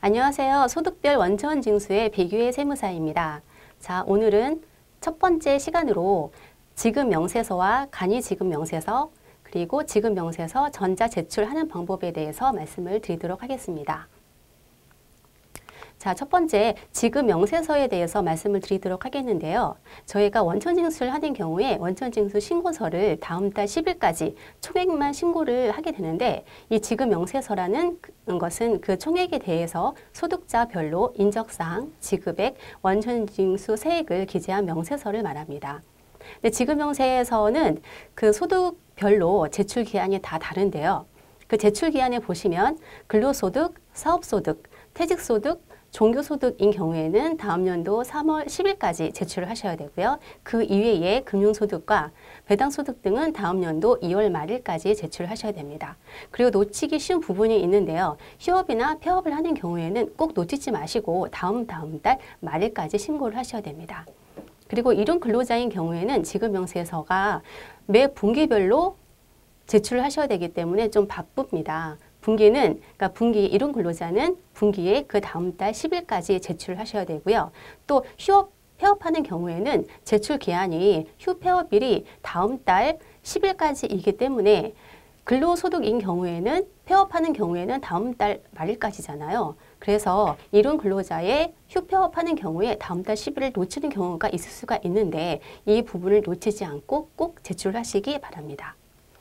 안녕하세요. 소득별 원천징수의 배교의 세무사입니다. 자, 오늘은 첫 번째 시간으로 지급명세서와 간이지급명세서 그리고 지급명세서 전자 제출하는 방법에 대해서 말씀을 드리도록 하겠습니다. 자, 첫 번째 지급명세서에 대해서 말씀을 드리도록 하겠는데요. 저희가 원천징수를 하는 경우에 원천징수 신고서를 다음 달 10일까지 총액만 신고를 하게 되는데 이 지급명세서라는 것은 그 총액에 대해서 소득자별로 인적사항, 지급액, 원천징수 세액을 기재한 명세서를 말합니다. 근데 지급명세서는 그 소득별로 제출기한이 다 다른데요. 그 제출기한에 보시면 근로소득, 사업소득, 퇴직소득, 종교소득인 경우에는 다음 연도 3월 10일까지 제출을 하셔야 되고요. 그 이외에 금융소득과 배당소득 등은 다음 연도 2월 말일까지 제출을 하셔야 됩니다. 그리고 놓치기 쉬운 부분이 있는데요. 휴업이나 폐업을 하는 경우에는 꼭 놓치지 마시고 다음 달 말일까지 신고를 하셔야 됩니다. 그리고 이런 근로자인 경우에는 지급명세서가 매 분기별로 제출을 하셔야 되기 때문에 좀 바쁩니다. 분기는, 그러니까 분기 이런 근로자는 분기에 그 다음 달 10일까지 제출을 하셔야 되고요. 또 휴업, 폐업하는 경우에는 제출 기한이 휴폐업일이 다음 달 10일까지이기 때문에 근로소득인 경우에는 폐업하는 경우에는 다음 달 말일까지잖아요. 그래서 이런 근로자의 휴폐업하는 경우에 다음 달 10일을 놓치는 경우가 있을 수가 있는데 이 부분을 놓치지 않고 꼭 제출하시기 바랍니다.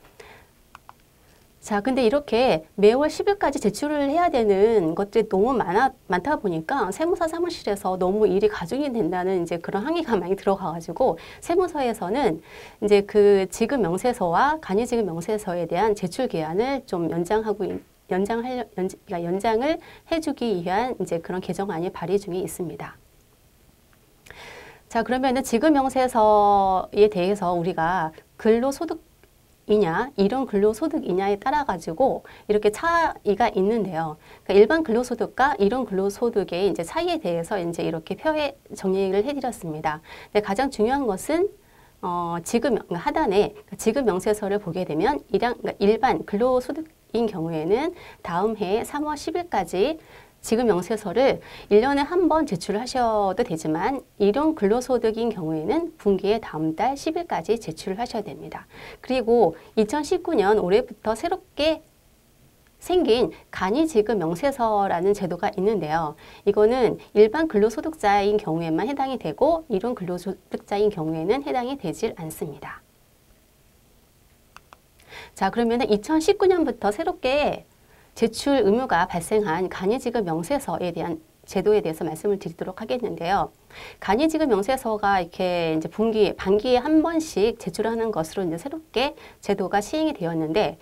자, 근데 이렇게 매월 10일까지 제출을 해야 되는 것들이 너무 많다 보니까 세무사 사무실에서 너무 일이 가중이 된다는 이제 그런 항의가 많이 들어가가지고 세무서에서는 이제 그 지급명세서와 간이지급명세서에 대한 제출 기한을 좀 연장을 해주기 위한 이제 그런 개정안이 발의 중에 있습니다. 자, 그러면은 지급명세서에 대해서 우리가 근로소득 이런 근로소득이냐에 따라 가지고 이렇게 차이가 있는데요. 그러니까 일반 근로소득과 이런 근로소득의 이제 차이에 대해서 이제 이렇게 표에 정리를 해드렸습니다. 근데 가장 중요한 것은 하단에 지급명세서를 보게 되면 일반 근로소득인 경우에는 다음 해 3월 10일까지 지급명세서를 1년에 한 번 제출을 하셔도 되지만 이런 근로소득인 경우에는 분기에 다음 달 10일까지 제출을 하셔야 됩니다. 그리고 2019년 올해부터 새롭게 생긴 간이지급명세서라는 제도가 있는데요. 이거는 일반 근로소득자인 경우에만 해당이 되고 이런 근로소득자인 경우에는 해당이 되질 않습니다. 자, 그러면 2019년부터 새롭게 제출 의무가 발생한 간이지급명세서에 대한 제도에 대해서 말씀을 드리도록 하겠는데요. 간이지급명세서가 이렇게 이제 반기에 한 번씩 제출하는 것으로 이제 새롭게 제도가 시행이 되었는데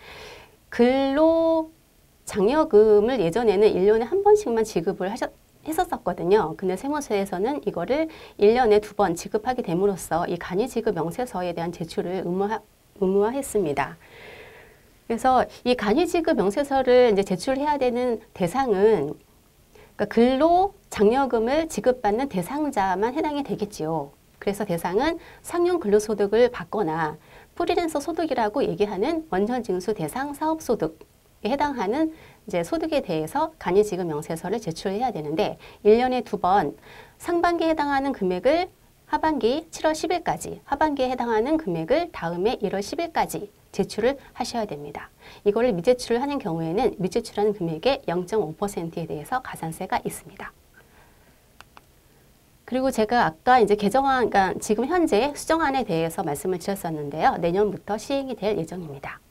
근로장려금을 예전에는 1년에 한 번씩만 지급을 했었거든요. 근데 세무서에서는 이거를 1년에 2번 지급하게 됨으로써 이 간이지급명세서에 대한 제출을 의무화했습니다. 그래서 이 간이지급명세서를 이제 제출해야 되는 대상은 그러니까 근로장려금을 지급받는 대상자만 해당이 되겠지요. 그래서 대상은 상용 근로소득을 받거나 프리랜서 소득이라고 얘기하는 원천징수 대상 사업소득에 해당하는 이제 소득에 대해서 간이지급명세서를 제출해야 되는데 1년에 2번 상반기에 해당하는 금액을 하반기 7월 10일까지, 하반기에 해당하는 금액을 다음해 1월 10일까지 제출을 하셔야 됩니다. 이거를 미제출을 하는 경우에는 미제출하는 금액의 0.5%에 대해서 가산세가 있습니다. 그리고 제가 아까 이제 개정안, 그러니까 지금 현재 수정안에 대해서 말씀을 드렸었는데요. 내년부터 시행이 될 예정입니다.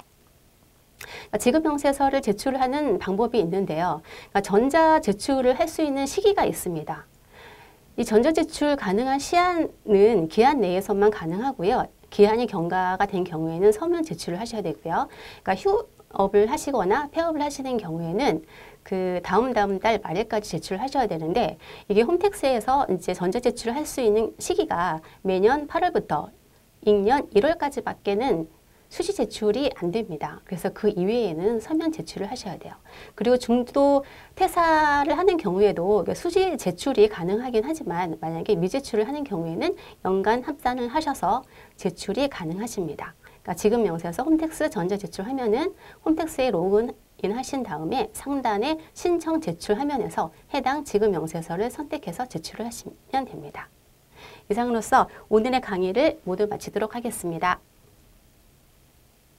지급명세서를 제출하는 방법이 있는데요. 그러니까 전자 제출을 할 수 있는 시기가 있습니다. 이 전자제출 가능한 시한은 기한 내에서만 가능하고요. 기한이 경과가 된 경우에는 서면 제출을 하셔야 되고요. 그러니까 휴업을 하시거나 폐업을 하시는 경우에는 그 다음 달 말일까지 제출을 하셔야 되는데 이게 홈택스에서 이제 전자제출을 할 수 있는 시기가 매년 8월부터 잉년 1월까지밖에는 수시 제출이 안 됩니다. 그래서 그 이외에는 서면 제출을 하셔야 돼요. 그리고 중도 퇴사를 하는 경우에도 수시 제출이 가능하긴 하지만 만약에 미제출을 하는 경우에는 연간 합산을 하셔서 제출이 가능하십니다. 그러니까 지급명세서 홈택스 전자제출하면은 홈택스에 로그인 확인하신 다음에 상단의 신청 제출 화면에서 해당 지급 명세서를 선택해서 제출을 하시면 됩니다. 이상으로서 오늘의 강의를 모두 마치도록 하겠습니다.